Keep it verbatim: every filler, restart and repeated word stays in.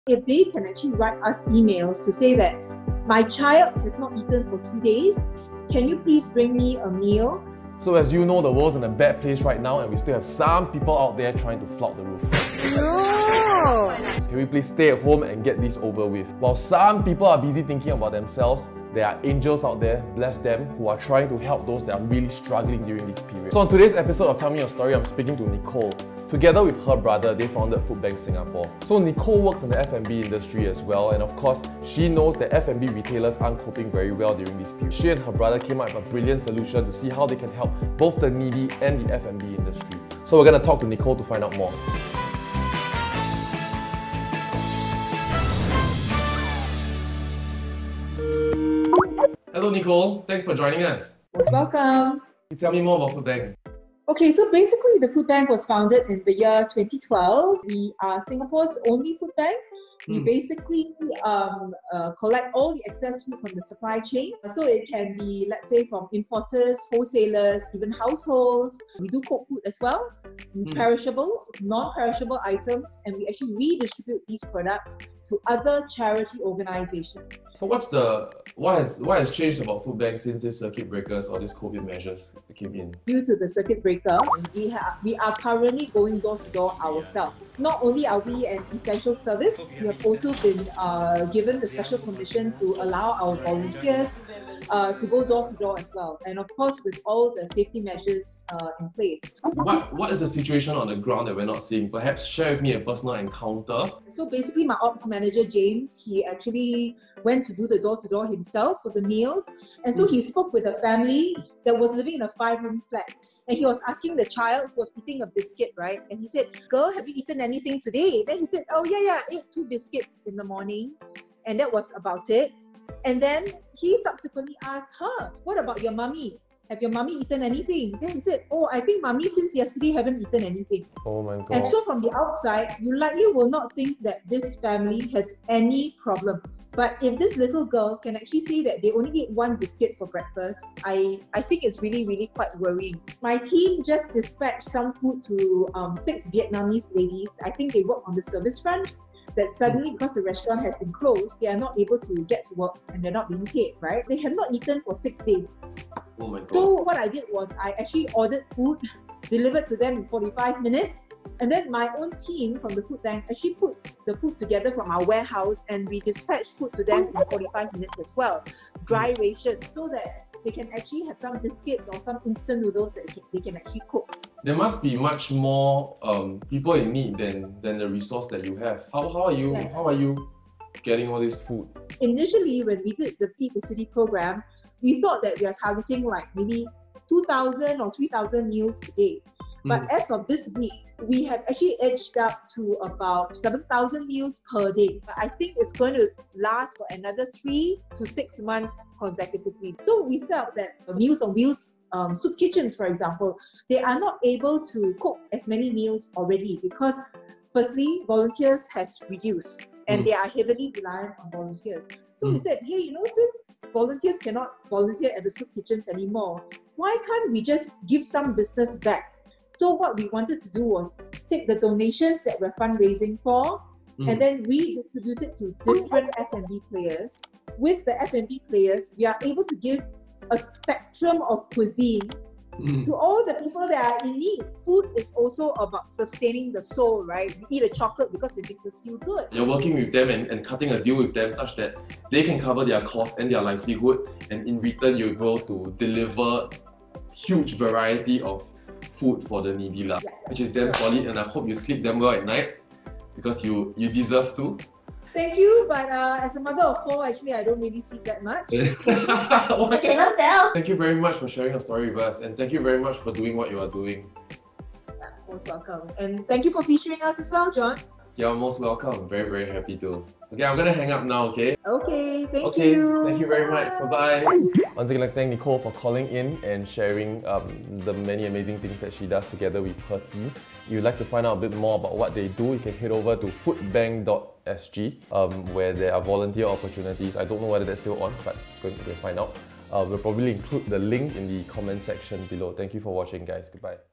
If they can actually write us emails to say that my child has not eaten for two days, can you please bring me a meal? So as you know, the world's in a bad place right now and we still have some people out there trying to flout the roof. No! Can we please stay at home and get this over with? While some people are busy thinking about themselves, there are angels out there, bless them, who are trying to help those that are really struggling during this period. So on today's episode of Tell Me Your Story, I'm speaking to Nicole. Together with her brother, they founded Food Bank Singapore. So Nicole works in the F and B industry as well, and of course, she knows that F and B retailers aren't coping very well during this period. She and her brother came up with a brilliant solution to see how they can help both the needy and the F and B industry. So we're going to talk to Nicole to find out more. Hello Nicole, thanks for joining us. Most welcome. Can you tell me more about Food Bank? Okay, so basically the Food Bank was founded in the year twenty twelve. We are Singapore's only food bank. We Mm. basically um, uh, collect all the excess food from the supply chain. So it can be, let's say, from importers, wholesalers, even households. We do cook food as well, Mm. perishables, non-perishable items, and we actually redistribute these products to other charity organizations. So what's the what has what has changed about Food Bank since this circuit breakers or these COVID measures came in? Due to the circuit breaker, we have we are currently going door to door ourselves. Not only are we an essential service, we have also been uh, given the special permission to allow our volunteers uh, to go door to door as well. And of course, with all the safety measures uh, in place. What what is the situation on the ground that we're not seeing? Perhaps share with me a personal encounter. So basically, my ops manager, James, he actually went to do the door-to-door himself for the meals. And so he spoke with a family that was living in a five-room flat. And he was asking the child who was eating a biscuit, right? And he said, "Girl, have you eaten anything today?" Then he said, "Oh, yeah, yeah, I ate two biscuits in the morning." And that was about it. And then he subsequently asked her, "What about your mummy? Have your mummy eaten anything?" Then he said, "Oh, I think mummy since yesterday haven't eaten anything." Oh my god. And so from the outside, you likely will not think that this family has any problems. But if this little girl can actually say that they only ate one biscuit for breakfast, I, I think it's really, really quite worrying. My team just dispatched some food to um, six Vietnamese ladies. I think they work on the service front. That suddenly, because the restaurant has been closed, they are not able to get to work and they're not being paid, right? They have not eaten for six days. Oh my god. So what I did was I actually ordered food, delivered to them in forty-five minutes, and then my own team from the food bank actually put the food together from our warehouse and we dispatched food to them in forty-five minutes as well, dry ration, so that they can actually have some biscuits or some instant noodles that they can actually cook. There must be much more um, people in need than than the resource that you have. How how are you Yeah. how are you getting all this food? Initially, when we did the Feed the City program, we thought that we are targeting like maybe two thousand or three thousand meals a day. But Mm. as of this week, we have actually edged up to about seven thousand meals per day. But I think it's going to last for another three to six months consecutively. So we felt that the Meals on Wheels um, soup kitchens, for example, they are not able to cook as many meals already because firstly, volunteers has reduced and Mm. they are heavily reliant on volunteers. So we Mm. said, hey, you know, since volunteers cannot volunteer at the soup kitchens anymore, why can't we just give some business back? So what we wanted to do was take the donations that we're fundraising for Mm. and then redistribute it to different F and B players. With the F and B players, we are able to give a spectrum of cuisine Mm. to all the people that are in need. Food is also about sustaining the soul, right? We eat a chocolate because it makes us feel good. You're working with them and, and cutting a deal with them such that they can cover their costs and their livelihood, and in return you're able to deliver huge variety of food for the needy lah, Yeah. which is damn solid, and I hope you sleep damn well at night because you you deserve to. Thank you, but uh, as a mother of four, actually I don't really sleep that much. What? I cannot tell. Thank you very much for sharing your story with us, and thank you very much for doing what you are doing. Yeah, most welcome. And thank you for featuring us as well, John. You're most welcome. Very, very happy to. Okay, I'm gonna hang up now, okay? Okay, thank okay, you. thank you very much. Bye-bye. Once again, I'd like to thank Nicole for calling in and sharing um, the many amazing things that she does together with her team. If you'd like to find out a bit more about what they do, you can head over to foodbank dot s g um, where there are volunteer opportunities. I don't know whether that's still on, but going to find out. Uh, we'll probably include the link in the comment section below. Thank you for watching, guys. Goodbye.